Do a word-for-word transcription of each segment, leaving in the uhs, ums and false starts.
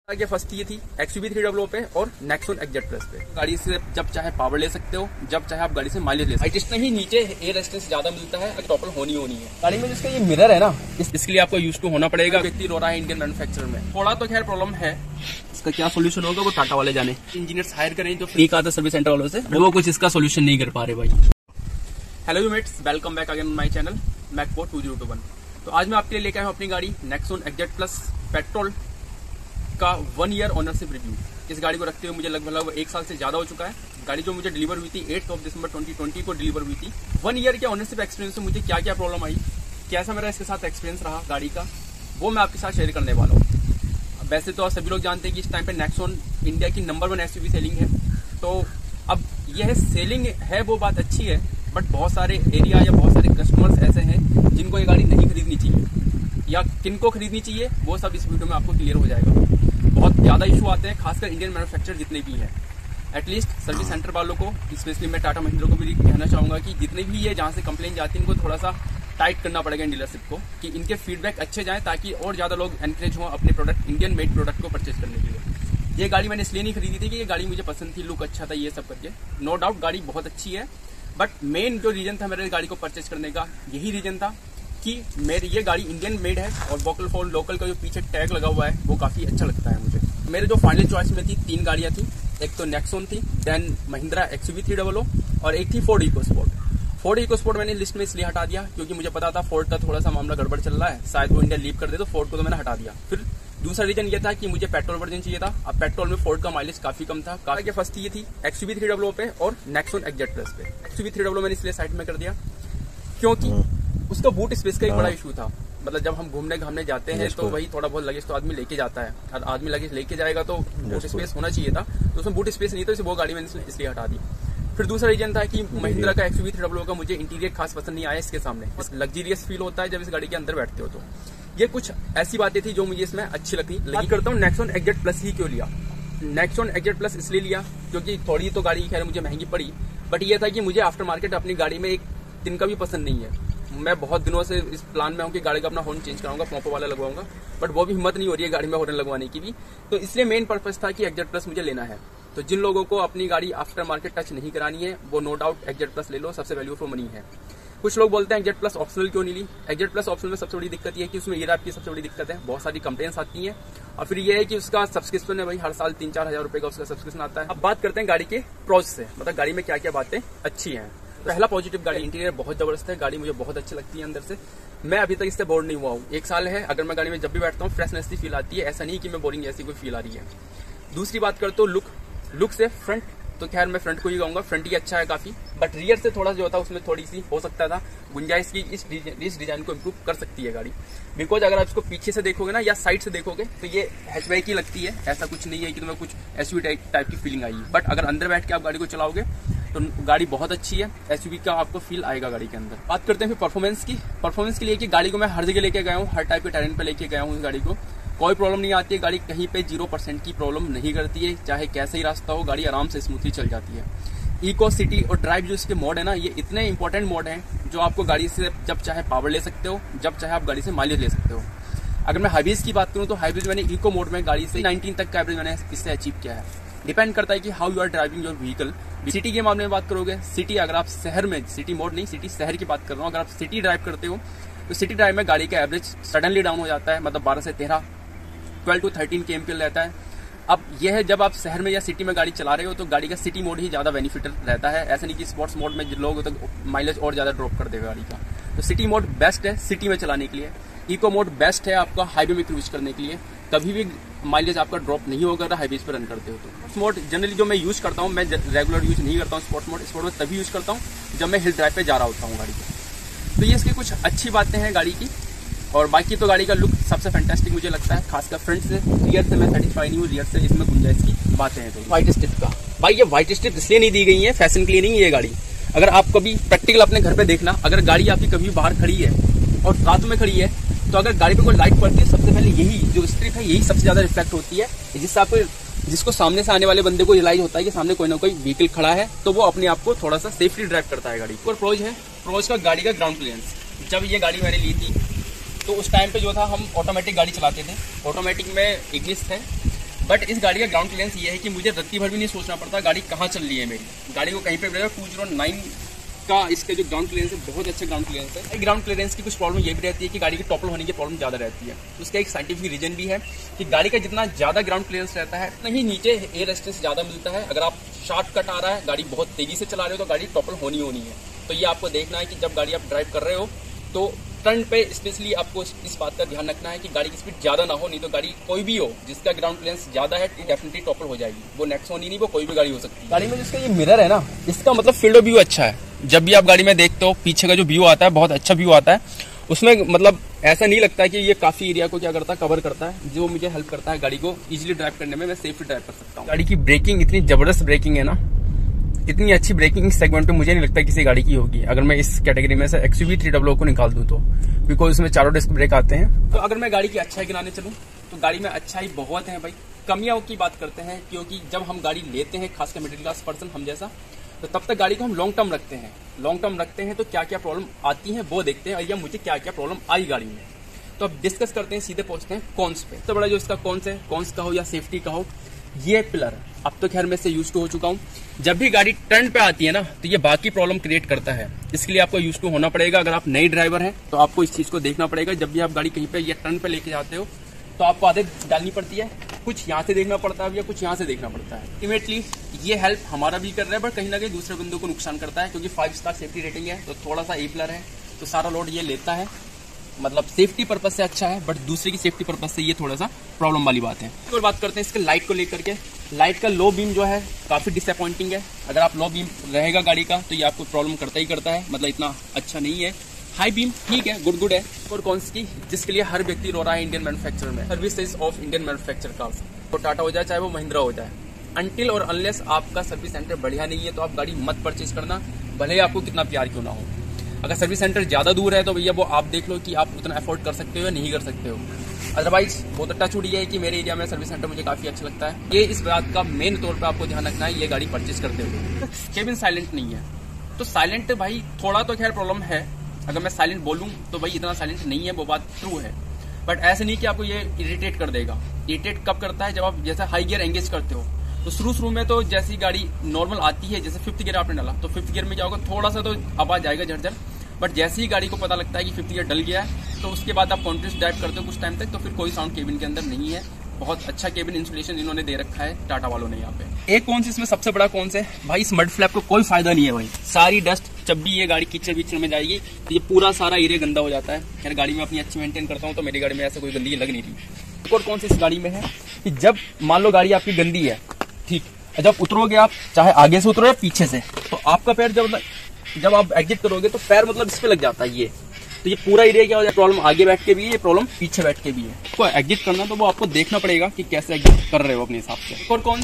आगे फर्स्ट ये थी एक्सयूवी थ्री डबल ओ पे और नेक्सॉन एक्स जेड प्लस पे। गाड़ी से जब चाहे पावर ले सकते हो, जब चाहे आप गाड़ी से माइलेज ले सकते हो। हाइट नहीं, नीचे एयर रेजिस्टेंस ज्यादा मिलता है, टॉपल होनी होनी है। गाड़ी में जिसका ये मिरर है ना, इस, इसके लिए आपको यूज टू होना पड़ेगा। व्यक्ति रो रहा है इंडियन मैन्युफैक्चरर में, थोड़ा तो खैर प्रॉब्लम है। इसका क्या सोल्यूशन होगा वो टाटा वाले जाने। इंजीनियर्स हायर करें जो फ्री का था सर्विस सेंटर वालों से, वो कुछ इसका सोल्यूशन नहीं कर पा रहे भाई। Hello you mates, welcome back again my channel Macpo two zero two one. तो आज मैं आपके लिए लेकर आया हूँ अपनी गाड़ी Nexon X Z plus petrol का वन ईयर ओनरशिप रिव्यू। इस गाड़ी को रखते हुए मुझे लगभग लगभग एक साल से ज्यादा हो चुका है। गाड़ी जो मुझे डिलीवर हुई थी eight of December twenty twenty को डिलीवर हुई थी। वन ईयर के ओनरशिप एक्सपीरियंस से मुझे क्या क्या प्रॉब्लम आई, कैसा मेरा इसके साथ एक्सपीरियंस रहा गाड़ी का, वो मैं आपके साथ शेयर करने वाला हूँ। वैसे तो सभी लोग जानते हैं कि इस टाइम पे नेक्सॉन इंडिया की नंबर वन एसयूवी सेलिंग है। तो अब यह सेलिंग है वो बात अच्छी है, बट बहुत सारे एरिया या बहुत सारे कस्टमर्स ऐसे हैं जिनको ये गाड़ी नहीं खरीदनी चाहिए या किनको खरीदनी चाहिए, वो सब इस वीडियो में आपको क्लियर हो जाएगा। बहुत ज्यादा इशू आते हैं, खासकर इंडियन मैन्युफैक्चरर जितने भी हैं, एटलीस्ट सर्विस सेंटर वालों को, स्पेशली मैं टाटा महिंद्रा को भी कहना चाहूंगा कि जितने भी ये जहां से कंप्लेन जाती है इनको थोड़ा सा टाइट करना पड़ेगा इन डीलरशिप को, कि इनके फीडबैक अच्छे जाएं ताकि और ज्यादा लोग एनकरेज हों अपने प्रोडक्ट, इंडियन मेड प्रोडक्ट को परचेज करने के लिए। ये गाड़ी मैंने इसलिए नहीं खरीदी थी कि ये गाड़ी मुझे पसंद थी, लुक अच्छा था, ये सब करके। नो डाउट गाड़ी बहुत अच्छी है, बट मेन जो रीजन था मेरे गाड़ी को परचेज करने का, यही रीजन था कि मेरी ये गाड़ी इंडियन मेड है और वोकल फॉर लोकल का जो पीछे टैग लगा हुआ है वो काफी अच्छा लगता है मुझे। मेरे जो फाइनल चॉइस में थी तीन गाड़ियां थी, एक तो नेक्सॉन थी, then Mahindra XUV three double O और एक थी फोर्ड इकोस्पोर्ट। फोर्ड इकोस्पोर्ट मैंने लिस्ट में इसलिए हटा दिया क्योंकि मुझे पता था फोर्ड का थोड़ा सा मामला गड़बड़ चल रहा है, शायद वो इंडिया लीव कर दे, तो फोर्ड को तो मैंने हटा दिया। फिर दूसरा रीजन ये था कि मुझे पेट्रोल वर्जन चाहिए था। अब पेट्रोल में फोर्ड का माइलेज काफी कम था। आगे फर्स्ट ये थी एक्सयूवी थ्री डबल ओ पे और नेक्सॉन एक्स जेड प्लस पे। एक्सयूवी थ्री डबल ओ मैंने इसलिए साइड में कर दिया क्योंकि उसका बूट स्पेस का एक बड़ा इशू था। मतलब जब हम घूमने घामने जाते हैं तो वही थोड़ा बहुत लगेज तो आदमी लेके जाता है, और आदमी लगेज लेके जाएगा तो बूट स्पेस होना चाहिए था, तो उसमें बूट स्पेस नहीं था, वो गाड़ी मैंने इसलिए हटा दी। फिर दूसरा रीजन था कि महिंद्रा का एक्सयूवी थ्री डबल ओ का मुझे इंटीरियर खास पसंद नहीं आया इसके सामने। लग्जरियस फील होता है जब इस गाड़ी के अंदर बैठते हो। तो ये कुछ ऐसी बातें थी जो मुझे इसमें अच्छी लगती लगी। करता हूँ नेक्सॉन एक्स जेड प्लस ही क्यों लिया। नेक्सॉन एक्स जेड प्लस इसलिए लिया क्योंकि थोड़ी तो गाड़ी खैर मुझे महंगी पड़ी, बट ये था कि मुझे आफ्टर मार्केट अपनी गाड़ी में एक दिन का भी पसंद नहीं है। मैं बहुत दिनों से इस प्लान में हूँ कि गाड़ी का अपना हॉर्न चेंज कराऊंगा, पोंपो वाला लगवाऊंगा, बट वो भी हिम्मत नहीं हो रही है गाड़ी में हॉर्न लगवाने की भी। तो इसलिए मेन पर्पस था कि एक्स जेड प्लस मुझे लेना है। तो जिन लोगों को अपनी गाड़ी आफ्टर मार्केट टच नहीं करानी है वो no doubt X Z plus ले लो, सबसे वैल्यू फॉर मनी है। कुछ लोग बोलते हैं एक्स जेड प्लस ऑप्शनल क्यों नहीं ली। एक्स जेड प्लस ऑप्शनल में सबसे बड़ी दिक्कत ये है कि उसमें ईयर की सबसे बड़ी दिक्कत है, बहुत सारी कंप्लेंट्स आती हैं, और फिर ये है कि उसका सब्सक्रिप्शन है भाई, हर साल तीन चार हजार रुपए का उसका सब्सक्रिप्शन आता है। अब बात करते हैं गाड़ी के प्रोज से, मतलब गाड़ी में क्या क्या बातें अच्छी हैं। पहला पॉजिटिव, गाड़ी इंटीरियर बहुत जबरदस्त है, गाड़ी मुझे बहुत अच्छी लगती है अंदर से। मैं अभी तक इससे बोर नहीं हुआ हूँ, एक साल है, अगर मैं गाड़ी में जब भी बैठता हूँ फ्रेशनेस की फील आती है, ऐसा नहीं कि मैं बोरिंग जैसी कोई फील आ रही है। दूसरी बात करते हो लुक, लुक से फ्रंट तो खैर मैं फ्रंट को ही कहूंगा, फ्रंट ही अच्छा है काफी, बट रियर से थोड़ा जो था उसमें थोड़ी सी हो सकता था गुंजाइश की, इस इस डिजाइन को इम्प्रूव कर सकती है गाड़ी। बिकॉज अगर आप इसको पीछे से देखोगे ना या साइड से देखोगे तो ये हैचबैक ही लगती है, ऐसा कुछ नहीं है कि तुम्हें कुछ एसयूवी टाइप की फीलिंग आई है। बट अगर अंदर बैठ के आप गाड़ी को चलाओगे तो गाड़ी बहुत अच्छी है, एसयूवी का आपको फील आएगा गाड़ी के अंदर। बात करते हैं फिर परफॉर्मेंस की। परफॉर्मेंस के लिए कि गाड़ी को मैं हर जगह लेके गया हूँ, हर टाइप के टेरेन पे लेके गया हूँ, इस गाड़ी को कोई प्रॉब्लम नहीं आती है। गाड़ी कहीं पे जीरो परसेंट की प्रॉब्लम नहीं करती है, चाहे कैसे ही रास्ता हो गाड़ी आराम से स्मूथली चल जाती है। इको, सिटी और ड्राइव जो इसके मोड है ना, ये इतने इंपॉर्टेंट मोड हैं जो आपको गाड़ी से जब चाहे पावर ले सकते हो, जब चाहे आप गाड़ी से माइलेज ले सकते हो। अगर मैं हाईवेज की बात करूँ तो हाईवेज मैंने इको मोड में गाड़ी से नाइनटीन तक का एवरेज मैंने इससे अचीव किया है। डिपेंड करता है कि how you are driving your vehicle. City के मामले में बात करोगे, सिटी अगर आप शहर में, सिटी मोड नहीं, सिटी शहर की बात कर रहा हूँ, अगर आप सिटी ड्राइव करते हो तो सिटी ड्राइव में गाड़ी का एवरेज सडनली डाउन हो जाता है, मतलब बारह से तेरह ट्वेल्व टू थर्टीन के एमपीएल रहता है। अब यह है जब आप शहर में या सिटी में गाड़ी चला रहे हो तो गाड़ी का सिटी मोड ही ज्यादा बेनिफिट रहता है, ऐसा नहीं कि स्पोर्ट्स मोड में लोग तो माइलेज और ज्यादा ड्रॉप कर देगा गाड़ी का। तो सिटी मोड बेस्ट है सिटी में चलाने के लिए। इको मोड बेस्ट है आपका हाईवे में क्रूज करने के लिए, कभी भी माइलेज आपका ड्रॉप नहीं होगा अगर हाईवेज पर रन करते हो तो। स्पोर्ट्स मोड जनरली जो मैं यूज करता हूँ, मैं रेगुलर यूज नहीं करता हूँ स्पोर्ट्स मोड। स्पोर्ट्स मोड तभी यूज करता हूँ जब मैं हिल ड्राइव पे जा रहा होता हूँ गाड़ी को। तो ये इसकी कुछ अच्छी बातें हैं गाड़ी की, और बाकी तो गाड़ी का लुक सबसे फैंटास्टिक मुझे लगता है, खासकर फ्रंट से। रियर से मैं सेटिस्फाई नहीं हूँ, रियर से इसमें गुंजाइश की बातें हैं। तो व्हाइट स्ट्रिप का भाई, ये व्हाइट स्ट्रिप इसलिए नहीं दी गई है, फैशन के लिए नहीं है ये गाड़ी। अगर आप कभी प्रैक्टिकल अपने घर पे देखना, अगर गाड़ी आपकी कभी बाहर खड़ी है और रात में खड़ी है तो अगर गाड़ी पे कोई लाइट पड़ती है, सबसे पहले यही जो स्ट्रिप है यही सबसे ज्यादा रिफ्लेक्ट होती है, जिससे आपको, जिसको सामने से आने वाले बंदे को रियलाइज होता है कि सामने कोई ना कोई व्हीकल खड़ा है, तो वो अपने आप को थोड़ा सा सेफली ड्राइव करता है गाड़ी। और प्रोज है, प्रोज का गाड़ी का ग्राउंड क्लियरेंस। जब ये गाड़ी मैंने ली थी तो उस टाइम पे जो था हम ऑटोमेटिक गाड़ी चलाते थे, ऑटोमेटिक में इग्निस है, बट इस गाड़ी का ग्राउंड क्लियरेंस ये है कि मुझे रत्ती भर भी नहीं सोचना पड़ता गाड़ी कहाँ चल रही है मेरी। गाड़ी को कहीं पे भी टू जीरो नाइन का इसका जो ग्राउंड क्लियरेंस है बहुत अच्छा ग्राउंड क्लियरेंस है। ग्राउंड क्लियरेंस की कुछ प्रॉब्लम ये भी रहती है कि गाड़ी के टॉपल होने की प्रॉब्लम ज़्यादा रहती है। तो उसका एक साइंटिफिक रीजन भी है कि गाड़ी का जितना ज़्यादा ग्राउंड क्लियरेंस रहता है उतना ही नीचे एयर रेजिस्टेंस ज़्यादा मिलता है। अगर आप शॉर्ट कट आ रहा है, गाड़ी बहुत तेज़ी से चला रहे हो तो गाड़ी टॉपल होनी होनी है। तो ये आपको देखना है कि जब गाड़ी आप ड्राइव कर रहे हो तो टर्न पे स्पेशली आपको इस बात का ध्यान रखना है कि गाड़ी की स्पीड ज्यादा ना हो, नहीं तो गाड़ी कोई भी हो जिसका ग्राउंड क्लियरेंस ज्यादा है डेफिनेटली टॉपल हो जाएगी। वो नेक्सॉन ही नहीं, वो कोई भी गाड़ी हो सकती है। गाड़ी में जिसका ये मिरर है ना, इसका मतलब फील्ड ऑफ व्यू अच्छा है। जब भी आप गाड़ी में देखते हो पीछे का जो व्यू आता है बहुत अच्छा व्यू आता है उसमें, मतलब ऐसा नहीं लगता है कि ये काफी एरिया को क्या करता है कवर करता है, जो मुझे हेल्प करता है गाड़ी को इजीली ड्राइव करने में। मैं सेफली ड्राइव कर सकता हूँ। गाड़ी की ब्रेकिंग इतनी जबरदस्त ब्रेकिंग है ना, इतनी अच्छी ब्रेकिंग इस सेगमेंट पे मुझे नहीं लगता किसी गाड़ी की होगी। अगर मैं इस कैटेगरी में से एक्सयूवी थ्री डबल ओ को निकाल दूं तो, बिकॉज इसमें चारों डिस्क ब्रेक आते हैं। तो अगर मैं गाड़ी की अच्छाई गिनाने चलूं तो गाड़ी में अच्छाई बहुत है भाई। कमियां की बात करते हैं क्योंकि जब हम गाड़ी लेते हैं, खासकर मिडिल क्लास पर्सन हम जैसा, तो तब तक गाड़ी को हम लॉन्ग टर्म रखते हैं। लॉन्ग टर्म रखते हैं तो क्या क्या प्रॉब्लम आती है वो देखते हैं, और या मुझे क्या क्या प्रॉब्लम आई गाड़ी में। तो अब डिस्कस करते हैं, सीधे पहुंचते हैं कॉन्स पे। तो बड़ा जो इसका कॉन्स है, कॉन्स का हो या सेफ्टी का हो, ये पिलर अब तो खैर मैं इससे यूज टू हो चुका हूँ। जब भी गाड़ी टर्न पे आती है ना तो ये बाकी प्रॉब्लम क्रिएट करता है। इसके लिए आपको यूज टू होना पड़ेगा। अगर आप नई ड्राइवर हैं तो आपको इस चीज को देखना पड़ेगा। जब भी आप गाड़ी कहीं पे ये टर्न पे लेके जाते हो तो आपको आदत डालनी पड़ती है, कुछ यहाँ से देखना पड़ता है या कुछ यहाँ से देखना पड़ता है। अल्टीमेटली ये हेल्प हमारा भी कर रहा है, बट कहीं ना कहीं दूसरे बंदों को नुकसान करता है, क्योंकि फाइव स्टार सेफ्टी रेटिंग है तो थोड़ा सा ए पिलर है तो सारा लोड ये लेता है। मतलब सेफ्टी पर्पज से अच्छा है, बट दूसरे की सेफ्टी पर्पज से ये थोड़ा सा प्रॉब्लम वाली बात है। और बात करते हैं इसके लाइट को लेकर के। लाइट का लो बीम जो है काफी डिसअपॉइंटिंग है। अगर आप लो बीम रहेगा गाड़ी का तो ये आपको प्रॉब्लम करता ही करता है, मतलब इतना अच्छा नहीं है। हाई बीम ठीक है, गुड गुड है। और कौन सी जिसके लिए हर व्यक्ति रो रहा है इंडियन मैन्युफैक्चरर में, services of Indian manufacture cars, तो टाटा हो जाए चाहे वो महिंद्रा हो जाए, अनटिल और अनलेस आपका सर्विस सेंटर बढ़िया नहीं है तो आप गाड़ी मत परचेज करना, भले ही आपको कितना प्यार क्यों ना हो। अगर सर्विस सेंटर ज्यादा दूर है तो भैया वो आप देख लो कि आप उतना अफोर्ड कर सकते हो या नहीं कर सकते हो। अदरवाइज बहुत अच्छा छूट ये है कि मेरे एरिया में सर्विस सेंटर मुझे काफी अच्छा लगता है। ये इस बात का मेन तौर पे आपको ध्यान रखना है ये गाड़ी परचेज करते हुए। केबिन साइलेंट नहीं है तो साइलेंट भाई थोड़ा तो खैर प्रॉब्लम है। अगर मैं साइलेंट बोलूं तो भाई इतना साइलेंट नहीं है, वो बात ट्रू है, बट ऐसे नहीं कि आपको ये इरिटेट कर देगा। इरिटेट कब करता है, जब आप जैसे हाई गियर एंगेज करते हो तो शुरू शुरू में तो जैसी गाड़ी नॉर्मल आती है, जैसे फिफ्थ गियर आपने डाला तो फिफ्थ गियर में क्या होगा, थोड़ा सा तो आवाज आएगा झरझर, बट जैसे ही गाड़ी को पता लगता है कि फिफ्थ गियर डल गया है तो उसके बाद आप कॉन्टिन्यूस ड्राइव करते हो कुछ टाइम तक तो फिर कोई साउंड केबिन के अंदर नहीं है। बहुत अच्छा केबिन इंसुलेशन इन्होंने दे रखा है टाटा वालों ने यहाँ पे। एक कौन सी इसमें सबसे बड़ा कौन से भाई, इस मड फ्लैप को कोई फायदा नहीं है भाई। सारी डस्ट जब भी ये गाड़ी कीचड़ वीचड़ में जाएगी तो ये पूरा सारा एरिया गंदा हो जाता है। खैर गाड़ी में अपनी अच्छी मेंटेन करता हूँ तो मेरी गाड़ी में ऐसा कोई गंदगी लग नहीं रही। और कौन सी इस गाड़ी में है कि जब मान लो गाड़ी आपकी गंदी है, ठीक, जब उतरोगे आप चाहे आगे से उतरो या पीछे से, तो आपका पैर जब जब आप एग्जिट करोगे तो पैर मतलब इस पे लग जाता है ये, तो ये पूरा एरिया क्या हो जाए, प्रॉब्लम आगे बैठ के भी है, ये प्रॉब्लम पीछे बैठ के भी है। तो एग्जिट करना तो वो आपको देखना पड़ेगा कि कैसे एग्जिट कर रहे हो अपने हिसाब से। और कौन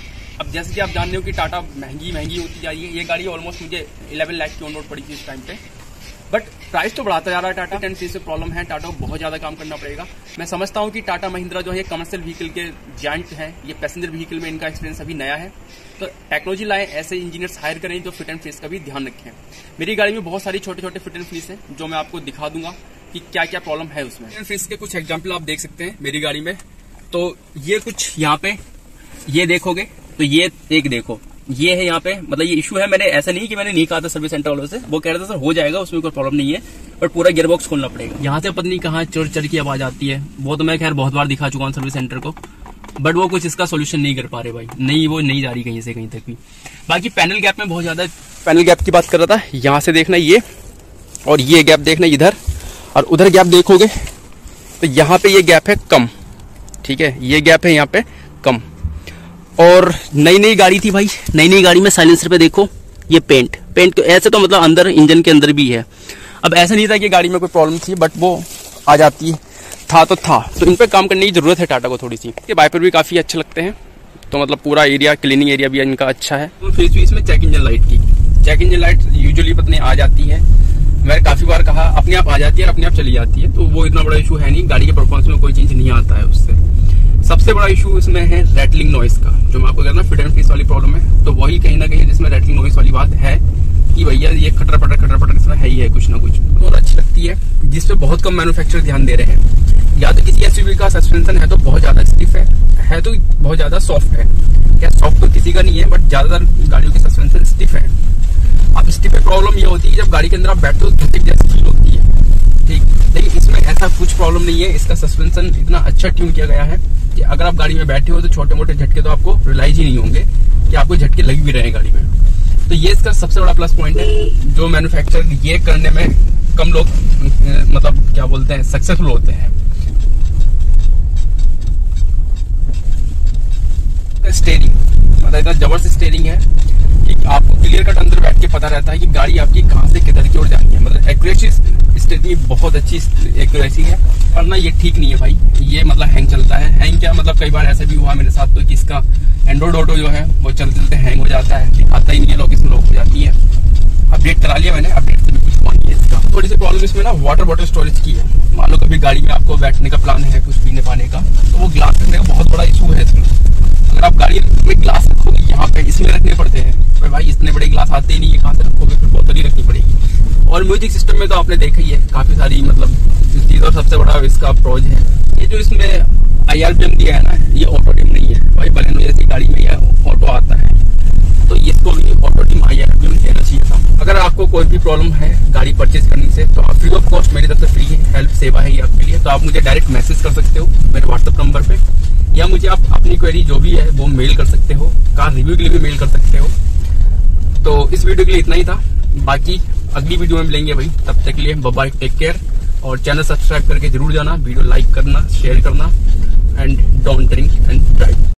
अब जैसे कि आप जान रहे हो कि टाटा महंगी महंगी होती जा रही है। ये गाड़ी ऑलमोस्ट मुझे इलेवन लाख की ऑन रोड पड़ी थी इस टाइम पे, बट प्राइस तो बढ़ाता जा रहा है टाटा। टेन से प्रॉब्लम है, टाटा को बहुत ज्यादा काम करना पड़ेगा। मैं समझता हूँ कि टाटा महिंद्रा जो है कमर्शियल व्हीकल के जायंट है, ये पैसेंजर व्हीकल में इनका एक्सपीरियंस अभी नया है, तो टेक्नोलॉजी लाए, ऐसे इंजीनियर्स हायर करें जो फिट एंड फेस का भी ध्यान रखें। मेरी गाड़ी में बहुत सारी छोटे छोटे फिट एंड फेस है जो मैं आपको दिखा दूंगा कि क्या क्या प्रॉब्लम है उसमें। फिट एंड फेस के कुछ एग्जाम्पल आप देख सकते हैं मेरी गाड़ी में। तो ये कुछ यहाँ पे ये देखोगे तो ये एक देखो, ये है यहाँ पे, मतलब ये इशू है। मैंने ऐसा नहीं कि मैंने नहीं कहा था सर्विस सेंटर वालों से, वो कह रहे थे सर हो जाएगा, उसमें कोई प्रॉब्लम नहीं है, बट पूरा गियर बॉक्स खोलना पड़ेगा। यहाँ से पता नहीं कहाँ चर चर की आवाज आती है, वो तो मैं खैर बहुत बार दिखा चुका हूँ सर्विस सेंटर को, बट वो कुछ इसका सोल्यूशन नहीं कर पा रहे भाई, नहीं वो नहीं जा रही कहीं से कहीं तक भी। बाकी पैनल गैप में बहुत ज्यादा, पैनल गैप की बात कर रहा था, यहाँ से देखना ये और ये गैप देखना इधर, और उधर गैप देखोगे तो यहाँ पे ये गैप है कम, ठीक है, ये गैप है यहाँ पे कम। और नई नई गाड़ी थी भाई, नई नई गाड़ी में साइलेंसर पे देखो ये पेंट पेंट ऐसे तो मतलब अंदर इंजन के अंदर भी है। अब ऐसा नहीं था कि गाड़ी में कोई प्रॉब्लम थी, बट वो आ जाती है, था तो था, तो इन पे काम करने की जरूरत है टाटा को थोड़ी सी। ये वाइपर भी काफी अच्छे लगते हैं, तो मतलब पूरा एरिया क्लीनिंग एरिया भी इनका अच्छा है। तो फिर भी इसमें चेक इंजन लाइट की चेक इंजन लाइट यूजुअली पत्नी आ जाती है, मैंने काफी बार कहा अपने आप आ जाती है और अपने आप चली जाती है, तो वो इतना बड़ा इशू है नहीं, गाड़ी के परफॉर्मेंस में कोई चेंज नहीं आता है उससे। सबसे बड़ा इशू इसमें है रैटलिंग नॉइस का, जो मैं आपको कहना फिट एंड फेस वाली प्रॉब्लम है, तो वही कहीं ना कहीं जिसमें रैटलिंग नॉइस वाली बात है कि भैया ये खटर पटर खटर पटर इसमें है ही है कुछ ना कुछ। और अच्छी लगती है जिसपे बहुत कम मैन्युफैक्चरर ध्यान दे रहे हैं, या तो किसी एसयूवी का सस्पेंशन है तो बहुत ज्यादा स्टिफ है, है तो बहुत ज्यादा सॉफ्ट है। क्या सॉफ्ट तो किसी का नहीं है, बट ज्यादातर गाड़ियों की सस्पेंशन स्टिफ है। अब स्टिफ में प्रॉब्लम ये होती है कि जब गाड़ी के अंदर आप बैठते हो झटक जैसी फील होती है, ठीक। लेकिन इसमें ऐसा कुछ प्रॉब्लम नहीं है। इसका सस्पेंशन इतना अच्छा ट्यून किया गया है कि अगर आप गाड़ी में बैठे हो तो छोटे मोटे झटके तो आपको रियलाइज ही नहीं होंगे कि आपको झटके लग भी रहे हैं गाड़ी में। तो ये इसका सबसे बड़ा प्लस पॉइंट है, जो मैन्युफैक्चरर ये करने में कम लोग मतलब क्या बोलते हैं सक्सेसफुल होते हैं। स्टीयरिंग मतलब इतना जबरदस्त स्टीयरिंग है कि आपको क्लियर कट अंदर बैठ के पता रहता है कि गाड़ी आपकी कहां से किधर की ओर जानी है। मतलब एक्यूरेसी स्टीयरिंग बहुत अच्छी एक्यूरेसी है, पर ना ये ठीक नहीं है भाई। ये मतलब हैंग चलता है। हैंग क्या मतलब कई बार ऐसा भी हुआ मेरे साथ तो कि इसका एंड्रॉइड ऑटो जो है वो चलते चलते हैंग हो जाता है, दिखाता ही नहीं है, लोकेशन लॉक हो जाती है। अपडेट करा लिया मैंने, अपडेट से भी कुछ हुआ नहीं है इसका। थोड़ी सी प्रॉब्लम इसमें ना वाटर बॉटल स्टोरेज की है। मान लो कभी गाड़ी में आपको बैठने का प्लान है कुछ पीने पाने का, तो वो ग्लास रखने का बहुत बड़ा इशू है इसमें। अगर आप गाड़ी में ग्लास रखोगे यहाँ पे, इसमें रखने पड़ते हैं भाई, इतने बड़े ग्लास आते ही नहीं है, कहाँ से रखोगे, फिर बोतल ही रखनी पड़ेगी। और म्यूजिक सिस्टम में तो आपने देखा ही है काफी सारी मतलब चीज, और सबसे बड़ा इसका प्रोज है ये जो इसमें आई आर पी एम दिया है ना, ये ऑटो डिम नहीं है भाई। बलेनो जैसी गाड़ी में ये ऑटो आता है, तो इसको भी auto dim I R P M देना चाहिए था। अगर आपको कोई भी प्रॉब्लम है गाड़ी परचेज करने से, तो फ्री ऑफ कॉस्ट मेरी तरफ से फ्री हेल्प सेवा है ये आपके लिए। तो आप मुझे डायरेक्ट मैसेज कर सकते हो मेरे व्हाट्सएप नंबर पे, या मुझे आप अपनी क्वेरी जो भी है वो मेल कर सकते हो। कार रिव्यू के लिए भी मेल कर सकते हो। तो इस वीडियो के लिए इतना ही था, बाकी अगली वीडियो में मिलेंगे भाई। तब तक के लिए बाय बाय, टेक केयर। और चैनल सब्सक्राइब करके जरूर जाना, वीडियो लाइक करना, शेयर करना, and don't drink and drive.